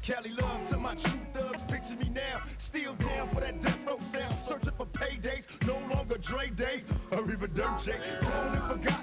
Cali love to my true thugs, picture me now. Still down for that death row sound. Searching for paydays, no longer Dre Day. Arriva Dirty, gone and forgotten.